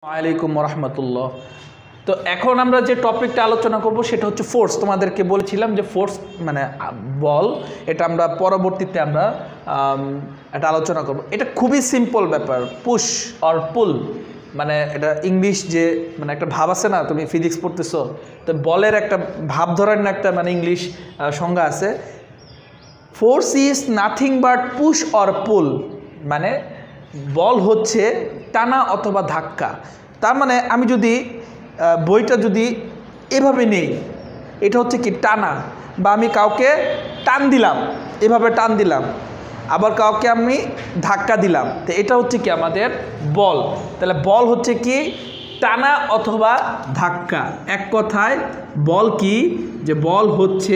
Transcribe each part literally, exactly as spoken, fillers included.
ওয়ালাইকুম রহমতুল্লাহ। তো এখন আমরা যে টপিকটা আলোচনা করব সেটা হচ্ছে ফোর্স। তোমাদেরকে বলেছিলাম যে ফোর্স মানে বল, এটা আমরা পরবর্তীতে আমরা এটা আলোচনা করব। এটা খুবই সিম্পল ব্যাপার, পুশ অর পুল। মানে এটা ইংলিশ যে মানে একটা ভাব আছে না, তুমি ফিজিক্স পড়তেছো, তো বলের একটা ভাব ধরার না একটা মানে ইংলিশ সংজ্ঞা আছে। Force is nothing but push or pull, মানে বল হচ্ছে টানা অথবা ধাক্কা। তার মানে আমি যদি বইটা যদি এভাবে নেই, এটা হচ্ছে কি টানা, বা আমি কাউকে টান দিলাম, এভাবে টান দিলাম, আবার কাউকে আমি ধাক্কা দিলাম, তো এটা হচ্ছে কি আমাদের বল। তাহলে বল হচ্ছে কি টানা অথবা ধাক্কা। এক কথায় বল কি, যে বল হচ্ছে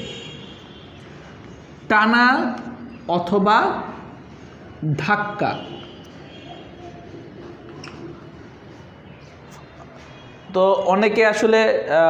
টানা অথবা ধাক্কা। তো অনেকে আসলে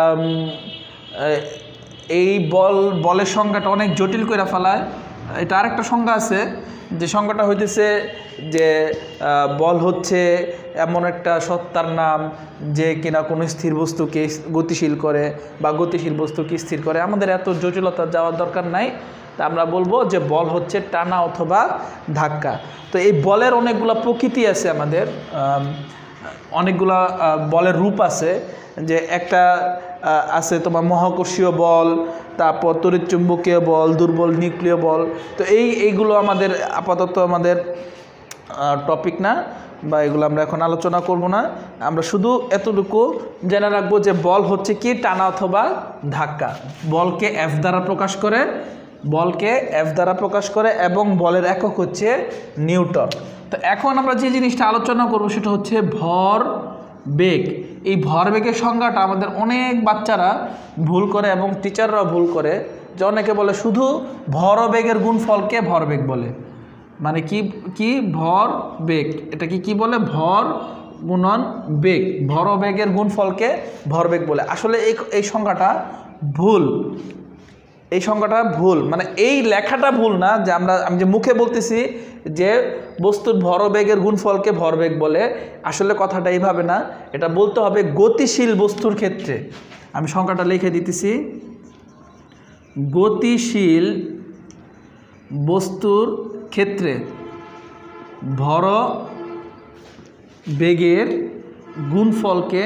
এই বল বলের সংজ্ঞাটা অনেক জটিল করে ফেলায়। এটা আরেকটা সংজ্ঞা আছে, যে সংজ্ঞাটা হইতেছে যে বল হচ্ছে এমন একটা সত্তার নাম যে কিনা কোনো স্থির বস্তুকে গতিশীল করে বা গতিশীল বস্তুকে স্থির করে। আমাদের এত জটিলতা যাওয়ার দরকার নাই, তা আমরা বলবো যে বল হচ্ছে টানা অথবা ধাক্কা। তো এই বলের অনেকগুলো প্রকৃতি আছে, আমাদের অনেকগুলা বলের রূপ আছে। যে একটা আছে তোমার মহাকর্ষীয় বল, তারপর তড়িৎচুম্বকীয় বল, দুর্বল নিউক্লিয় বল। তো এই এইগুলো আমাদের আপাতত আমাদের টপিক না, বা এগুলো আমরা এখন আলোচনা করব না। আমরা শুধু এতটুকু জেনে রাখবো যে বল হচ্ছে কি টানা অথবা ধাক্কা। বলকে এফ দ্বারা প্রকাশ করে, বলকে এফ দ্বারা প্রকাশ করে এবং বলের একক হচ্ছে নিউটন। তো এখন আমরা যে জিনিসটা আলোচনা করব সেটা হচ্ছে ভর বেগ। এই ভরবেগের সংজ্ঞাটা আমাদের অনেক বাচ্চারা ভুল করে এবং টিচাররাও ভুল করে, যে অনেকে বলে শুধু ভরবেগের গুণফলকে ভরবেগ বলে। মানে কি কি ভর বেগ, এটা কি কি বলে, ভর গুণন বেগ, ভরবেগের গুণফলকে ভরবেগ বলে। আসলে এই এই সংজ্ঞাটা ভুল, এই সংজ্ঞাটা ভুল। মানে এই লেখাটা ভুল না, যে আমরা আমি যে মুখে বলতেছি যে বস্তুর ভরবেগের গুণফলকে ভরবেগ বলে, আসলে কথাটা এইভাবে না। এটা বলতে হবে গতিশীল বস্তুর ক্ষেত্রে। আমি সংজ্ঞাটা লিখে দিতেছি, গতিশীল বস্তুর ক্ষেত্রে ভরবেগের গুণফলকে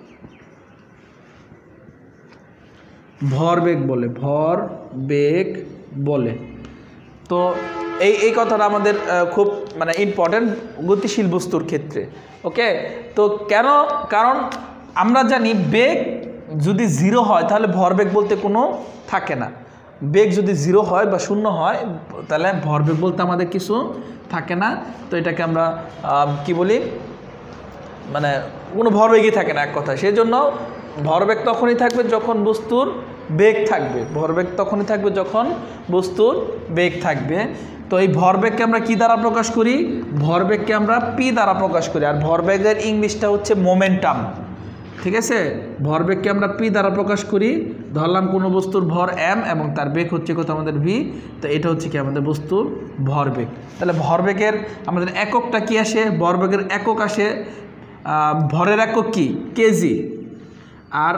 ভরবেগ বলে, ভরবেগ বলে। তো এই এই কথাটা আমাদের খুব মানে ইম্পর্টেন্ট গতিশীল বস্তুর ক্ষেত্রে। ওকে, তো কেন, কারণ আমরা জানি বেগ যদি জিরো হয় তাহলে ভরবেগ বলতে কোনো থাকে না। বেগ যদি জিরো হয় বা শূন্য হয় তাহলে ভরবেগ বলতে আমাদের কিছু থাকে না। তো এটাকে আমরা কি বলি, মানে কোনো ভরবেগই থাকে না এক কথায়। সেই জন্য ভরবেগ তখনই থাকবে যখন বস্তুর বেগ থাকবে, ভরবেগ তখনই থাকবে যখন বস্তুর বেগ থাকবে। তো এই ভরবেগকে আমরা কি দ্বারা প্রকাশ করি, ভরবেগকে আমরা পি দ্বারা প্রকাশ করি। আর ভরবেগের ইংলিশটা হচ্ছে মোমেন্টাম, ঠিক আছে। ভরবেগকে আমরা পি দ্বারা প্রকাশ করি। ধরলাম কোনো বস্তুর ভর এম এবং তার বেগ হচ্ছে কত আমাদের ভি। তো এটা হচ্ছে কি আমাদের বস্তুর ভরবেগ। তাহলে ভরবেগের আমাদের এককটা কি আসে, ভরবেগের একক আসে, ভরের একক কি কেজি, আর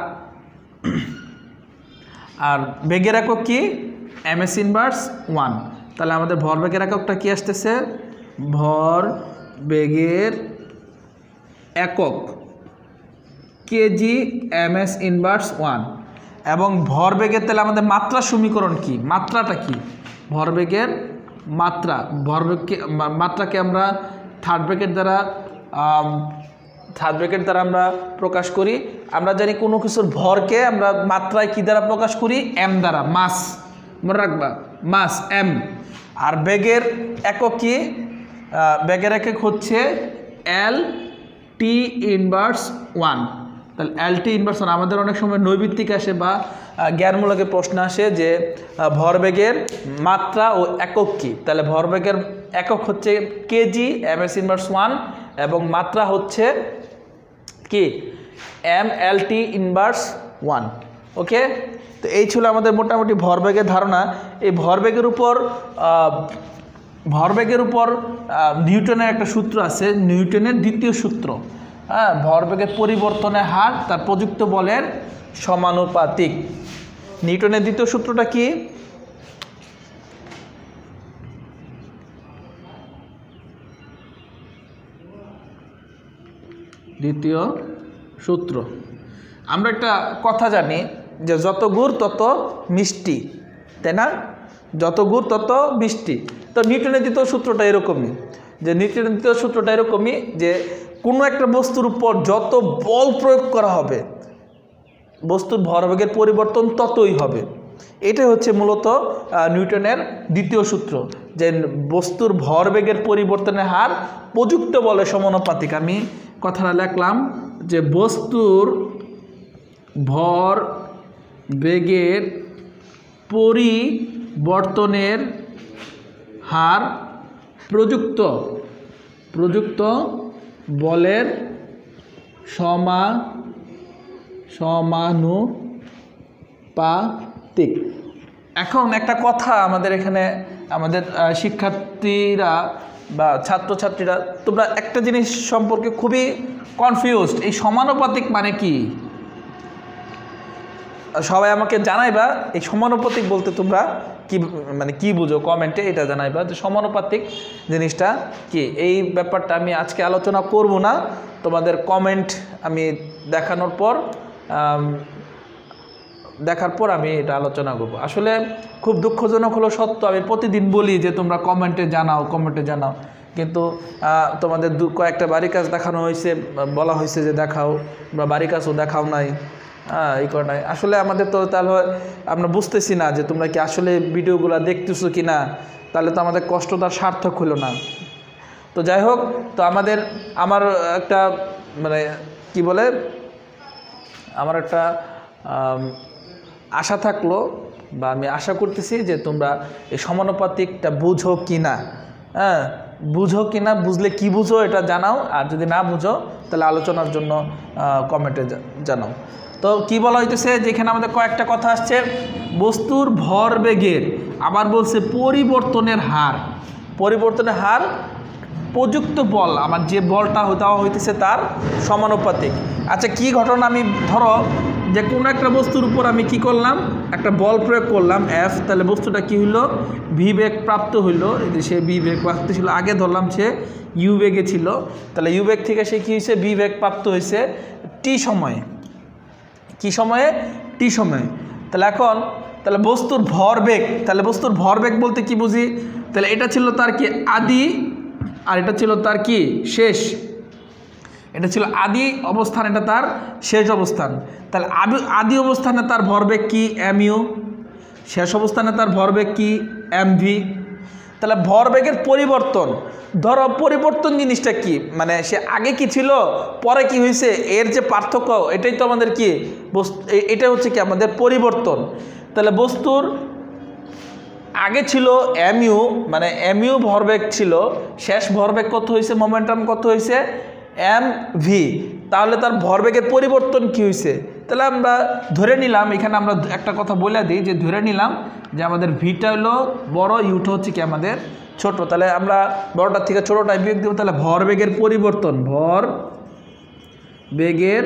আর বেগের একক কি এম এস ইনভার্স ওয়ান। তাহলে আমাদের ভরবেগের এককটা কি আসতেছে, ভর বেগের একক kg M S inverse one. এবং ভরবেগের তাহলে আমাদের মাত্রা সমীকরণ কি, মাত্রাটা কি, ভরবেগের মাত্রা, ভরবেগকে মাত্রাকে আমরা থার্ড ব্র্যাকেট দ্বারা থার্ড ব্র্যাকেট দ্বারা আমরা প্রকাশ করি। আমরা জানি কোনো কিছুর ভরকে আমরা মাত্রায় কি দ্বারা প্রকাশ করি, এম দ্বারা, মাস, মনে রাখবা মাস এম। আর বেগের একক কি, বেগের একক হচ্ছে এল টি ইনভার্স ওয়ান। তাহলে এল টি ইনভার্স ওয়ান। আমাদের অনেক সময় নৈবিত্তিক আসে বা জ্ঞানমূলকের প্রশ্ন আসে যে ভরবেগের মাত্রা ও একক কি। তাহলে ভরবেগের একক হচ্ছে kg M S inverse one এবং মাত্রা হচ্ছে কি M L T inverse one. Okay, তো এই ছিল আমাদের মোটামুটি ভরবেগের ধারণা। এই ভরবেগের উপর ভরবেগের উপর নিউটনের একটা সূত্র আছে, নিউটনের দ্বিতীয় সূত্র। হ্যাঁ, ভরবেগের পরিবর্তনের হার তার প্রযুক্ত বলের সমানুপাতিক। নিউটনের দ্বিতীয় সূত্রটা কি? দ্বিতীয় সূত্র আমরা একটা কথা জানি যে যত গুড় তত মিষ্টি, তাই না? যত গুড় তত মিষ্টি। তো নিউটনের দ্বিতীয় সূত্রটা এরকমই, যে নিউটনের দ্বিতীয় সূত্রটা এরকমই যে কোনো একটা বস্তুর উপর যত বল প্রয়োগ করা হবে বস্তুর ভরবেগের পরিবর্তন ততই হবে। এটাই হচ্ছে মূলত নিউটনের দ্বিতীয় সূত্র, যে বস্তুর ভরবেগের পরিবর্তনের হার প্রযুক্ত বলের সমানুপাতিক। আমি কথাটা লিখলাম যে বস্তুর ভর বেগের পরিবর্তনের হার প্রযুক্ত প্রযুক্ত বলের সমা সমানুপাতিক। এখন একটা কথা আমাদের এখানে আমাদের শিক্ষার্থীরা বা ছাত্রছাত্রীরা তোমরা একটা জিনিস সম্পর্কে খুবই কনফিউজড, এই সমানুপাতিক মানে কি? সবাই আমাকে জানাইবা এই সমানুপাতিক বলতে তোমরা কি মানে কি বুঝো, কমেন্টে এটা জানাইবা যে সমানুপাতিক জিনিসটা কি। এই ব্যাপারটা আমি আজকে আলোচনা করব না, তোমাদের কমেন্ট আমি দেখানোর পর দেখার পর আমি এটা আলোচনা করব। আসলে খুব দুঃখজনক হলো সত্য, আমি প্রতিদিন বলি যে তোমরা কমেন্টে জানাও কমেন্টে জানাও কিন্তু তোমাদের দু কয়েকটা বাড়ি কাজ দেখানো হয়েছে, বলা হয়েছে যে দেখাও, বা বাড়ি কাজও দেখাও নাই, হ্যাঁ এই করে নাই। আসলে আমাদের তো তাহলে আমরা বুঝতেছি না যে তোমরা কি আসলে ভিডিওগুলো দেখতেছো কি না, তাহলে তো আমাদের কষ্টটা সার্থক হলো না। তো যাই হোক, তো আমাদের আমার একটা মানে কি বলে আমার একটা আশা থাকলো, বা আমি আশা করতেছি যে তোমরা এই সমানুপাতিকটা বুঝো কি না, হ্যাঁ বুঝো কি না, বুঝলে কি বুঝো এটা জানাও, আর যদি না বুঝো তাহলে আলোচনার জন্য কমেন্টে জানাও। তো কি বলা হইতেছে, যেখানে আমাদের কয়েকটা কথা আসছে, বস্তুর ভরবেগের, আবার বলছে পরিবর্তনের হার, পরিবর্তনের হার প্রযুক্ত বল, আমার যে বলটা দেওয়া হইতেছে তার সমানুপাতিক। আচ্ছা কি ঘটনা, আমি ধরো যে কোনো একটা বস্তুর উপর আমি কি করলাম, একটা বল প্রয়োগ করলাম এফ, তাহলে বস্তুটা কি হইলো, ভি বেগ প্রাপ্ত হইলো। সে ভি বেগ প্রাপ্ত ছিল, আগে ধরলাম সে ইউ বেগে ছিল, তাহলে ইউ বেগ থেকে সে কী হয়েছে, ভি বেগ প্রাপ্ত হয়েছে টি সময়ে, কি সময়ে, টি সময়ে। তাহলে এখন তাহলে বস্তুর ভরবেগ, তাহলে বস্তুর ভরবেগ বলতে কি বুঝি, তাহলে এটা ছিল তার কি আদি, আর এটা ছিল তার কি শেষ, এটা ছিল আদি অবস্থান, এটা তার শেষ অবস্থান। তাহলে আদি আদি অবস্থানে তার ভরবেগ কি এম ইউ, শেষ অবস্থানে তার ভরবেগ কি এম ভি। তাহলে ভরবেগের পরিবর্তন, ধরো পরিবর্তন জিনিসটা কি, মানে সে আগে কি ছিল পরে কি হয়েছে, এর যে পার্থক্য এটাই তো আমাদের কি বস্তু, এটা হচ্ছে কি আমাদের পরিবর্তন। তাহলে বস্তুর আগে ছিল এম ইউ, মানে এম ইউ ভরবেগ ছিল, শেষ ভরবেগ কত হয়েছে, মোমেন্টাম কত হয়েছে এম ভি। তাহলে তার ভরবেগের পরিবর্তন কি হয়েছে, তাহলে আমরা ধরে নিলাম, এখানে আমরা একটা কথা বলে দিই যে ধরে নিলাম যে আমাদের ভিটা হলো বড়, ইউটা হচ্ছে কি আমাদের ছোট, তাহলে আমরা বড়টার থেকে ছোটোটাই বিয়োগ দেবো। তাহলে ভরবেগের পরিবর্তন, ভর বেগের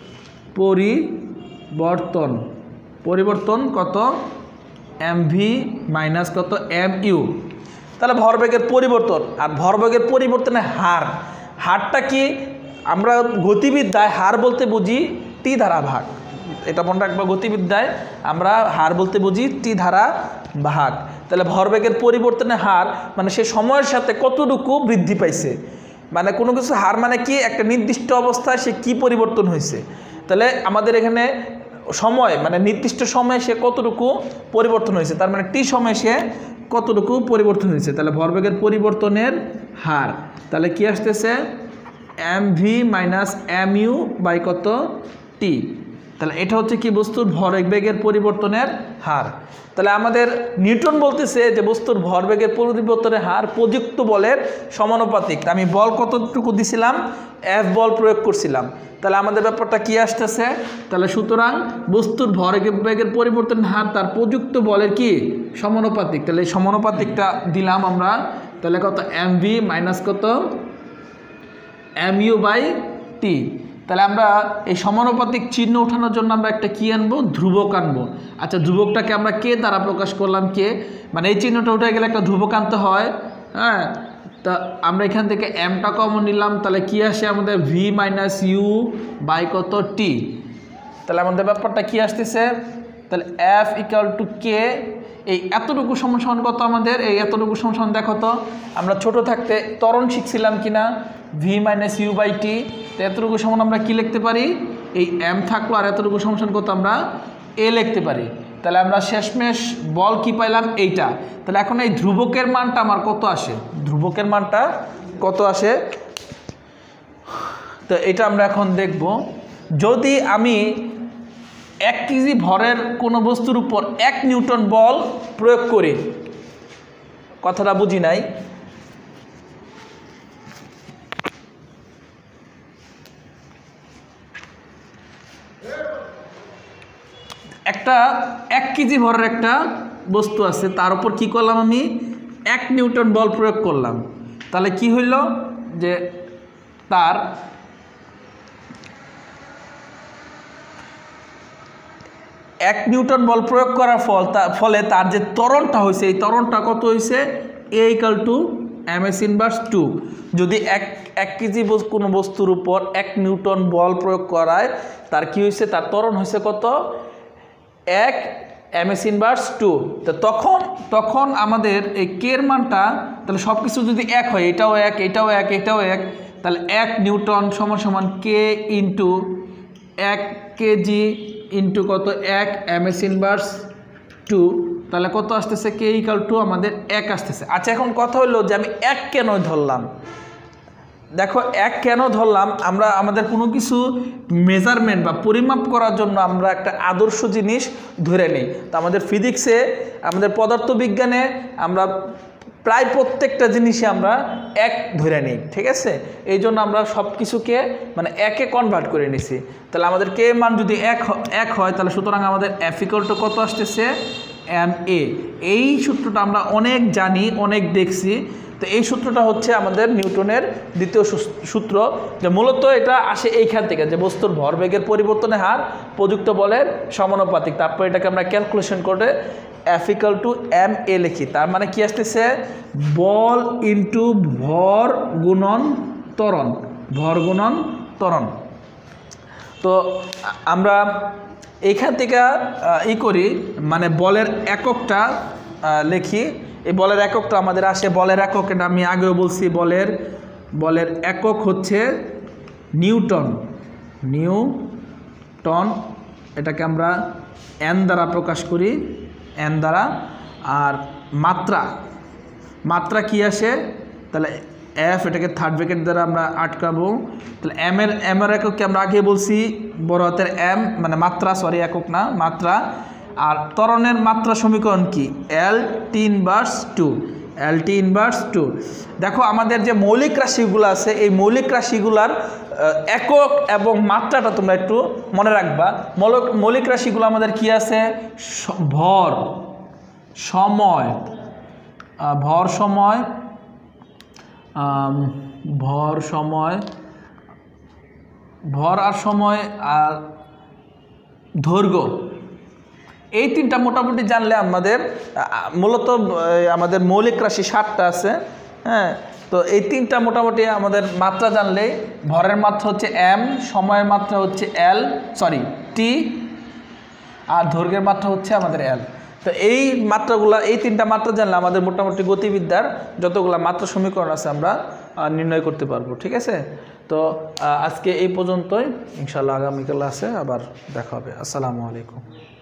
পরিবর্তন পরিবর্তন কত এম ভি মাইনাস কত এম ইউ। তাহলে ভরবেগের পরিবর্তন, আর ভরবেগের পরিবর্তনের হার, হারটা কি আমরা গতিবিদ্যায় হার বলতে বুঝি টি ধারা ভাগ, এটা মনে রাখবো, গতিবিদ্যায় আমরা হার বলতে বুঝি টি ধারা ভাগ। তাহলে ভরবেগের পরিবর্তনের হার মানে সে সময়ের সাথে কতটুকু বৃদ্ধি পাইছে, মানে কোনো কিছু হার মানে কি একটা নির্দিষ্ট অবস্থায় সে কি পরিবর্তন হয়েছে। তাহলে আমাদের এখানে সময় মানে নির্দিষ্ট সময়ে সে কতটুকু পরিবর্তন হয়েছে, তার মানে টি সময়ে সে কতটুকু পরিবর্তন হয়েছে। তাহলে ভরবেগের পরিবর্তনের হার, তাহলে কি আসতেছে M V minus M U by কত টি। তাহলে এটা হচ্ছে কি বস্তুর ভরবেগের পরিবর্তনের হার। তাহলে আমাদের নিউটন বলতেছে যে বস্তুর ভরবেগের পরিবর্তনের হার প্রযুক্ত বলের সমানুপাতিক। আমি বল কতটুকু দিছিলাম, এফ বল প্রয়োগ করছিলাম, তাহলে আমাদের ব্যাপারটা কি আসতেছে, তাহলে সুতরাং বস্তুর ভরবেগের পরিবর্তনের হার তার প্রযুক্ত বলের কি সমানুপাতিক। তাহলে এই সমানুপাতিকটা দিলাম আমরা, তাহলে কত এম ভি মাইনাস কত এম ইউ বাই টি। তাহলে আমরা এই সমানুপাতিক চিহ্ন ওঠানোর জন্য আমরা একটা কি আনবো, ধ্রুবক আনবো। আচ্ছা ধ্রুবকটাকে আমরা কে দ্বারা প্রকাশ করলাম, কে মানে এই চিহ্নটা উঠে গেলে একটা ধ্রুবক আনতে হয়। হ্যাঁ, তা আমরা এখান থেকে এমটা কমন নিলাম, তাহলে কি আসে আমাদের ভি মাইনাস ইউ বাই কত টি। তাহলে আমাদের ব্যাপারটা কি আসতেছে, তাহলে এফ ইকুয়াল টু কে। এই এতটুকু সমান সমান কত আমাদের, এই এতটুকু সমান সমান দেখো তো আমরা ছোট থাকতে ত্বরণ শিখছিলাম কিনা, V minus U by T. তো এতটুকু সমান আমরা কি লিখতে পারি, এই এম থাকলো আর এতটুকু সমান সমান কত আমরা এ লিখতে পারি। তাহলে আমরা শেষমেশ বল কি পাইলাম, এইটা। তাহলে এখন এই ধ্রুবকের মানটা আমার কত আসে, ধ্রুবকের মানটা কত আসে, তো এটা আমরা এখন দেখব। যদি আমি এক কেজি ভরের কোনো বস্তুর উপর এক নিউটন বল প্রয়োগ করি, কথাটা বুঝি নাই, একটা এক কেজি ভরের একটা বস্তু আছে, তার উপর কি করলাম আমি এক নিউটন বল প্রয়োগ করলাম। তাহলে কি হইল যে তার এক নিউটন বল প্রয়োগ করার ফল ফলে তার যে ত্বরণটা হয়েছে, এই ত্বরণটা কত হয়েছে, A equal to M S inverse two. যদি এক এক কেজি কোনো বস্তুর উপর এক নিউটন বল প্রয়োগ করায়, তার কি হয়েছে, তার ত্বরণ হয়েছে কত, এক এম এস ইনভার্স টু। তো তখন তখন আমাদের এই কের মানটা, তাহলে সব কিছু যদি এক হয়, এটাও এক এটাও এক এটাও এক, তাহলে এক নিউটন সমান সমান কে ইন্টু এক কেজি ইন্টু কত এক এম এস ইনভার্স টু। তাহলে কত আসতেছে, কে ইকুয়াল টু আমাদের এক আসতেছে। আচ্ছা এখন কথা হলো যে আমি এক কেন ধরলাম, দেখো এক কেন ধরলাম, আমরা আমাদের কোনো কিছু মেজারমেন্ট বা পরিমাপ করার জন্য আমরা একটা আদর্শ জিনিস ধরে নিই। তো আমাদের ফিজিক্সে, আমাদের পদার্থবিজ্ঞানে আমরা প্রায় প্রত্যেকটা জিনিসই আমরা এক ধরে নিই, ঠিক আছে। এই জন্য আমরা সব কিছুকে মানে একে কনভার্ট করে নিছি। তাহলে আমাদের কে মান যদি এক এক হয়, তাহলে সুতরাং আমাদের এফ ইকুয়াল টু কত আসতেছে, এম এ। এই সূত্রটা আমরা অনেক জানি, অনেক দেখছি। তো এই সূত্রটা হচ্ছে আমাদের নিউটনের দ্বিতীয় সূত্র, যে মূলত এটা আসে এইখান থেকে, যে বস্তুর ভরবেগের পরিবর্তনের হার প্রযুক্ত বলের সমানুপাতিক। তারপর এটাকে আমরা ক্যালকুলেশন করে F equal to M A লিখি। তার মানে কি আসতেছে, বল ইন্টু ভর গুণন ত্বরণ, ভর গুণন ত্বরণ। তো আমরা এইখান থেকে ই করি, মানে বলের এককটা লিখি। এই বলের এককটা আমাদের আসে, বলের একক এটা আমি আগেও বলছি, বলের বলের একক হচ্ছে নিউটন, নিউটন। এটাকে আমরা এন দ্বারা প্রকাশ করি, এন দ্বারা। আর মাত্রা, মাত্রা কি আসে, তাহলে এফ, এটাকে থার্ড ব্র্যাকেট দ্বারা আমরা আটকাবো। তাহলে এম এর এম এর এককে আমরা আগে বলছি বড় হাতের এম, মানে মাত্রা, সরি একক না, মাত্রা। আর ত্বরণের মাত্রা সমীকরণ কি, L T inverse two, L T inverse two. দেখো আমাদের যে মৌলিক রাশিগুলো আছে, এই মৌলিক রাশিগুলার একক এবং মাত্রাটা তোমরা একটু মনে রাখবা। মৌলিক মৌলিক রাশিগুলো আমাদের কি আছে, ভর, সময়, ভর সময়, ভর সময়, ভর আর সময় আর দৈর্ঘ্য। এই তিনটা মোটামুটি জানলে আমাদের মূলত আমাদের মৌলিক রাশি সাতটা আছে। হ্যাঁ, তো এই তিনটা মোটামুটি আমাদের মাত্রা জানলেই, ভরের মাত্রা হচ্ছে এম, সময়ের মাত্রা হচ্ছে এল, সরি টি, আর দৈর্ঘ্যের মাত্রা হচ্ছে আমাদের এল। তো এই মাত্রাগুলা, এই তিনটা মাত্রা জানলে আমাদের মোটামুটি গতিবিদ্যার যতগুলো মাত্রা সমীকরণ আছে আমরা নির্ণয় করতে পারবো, ঠিক আছে। তো আজকে এই পর্যন্তই, ইনশাআল্লাহ আগামীকাল আছে আবার দেখা হবে। আসসালামু আলাইকুম।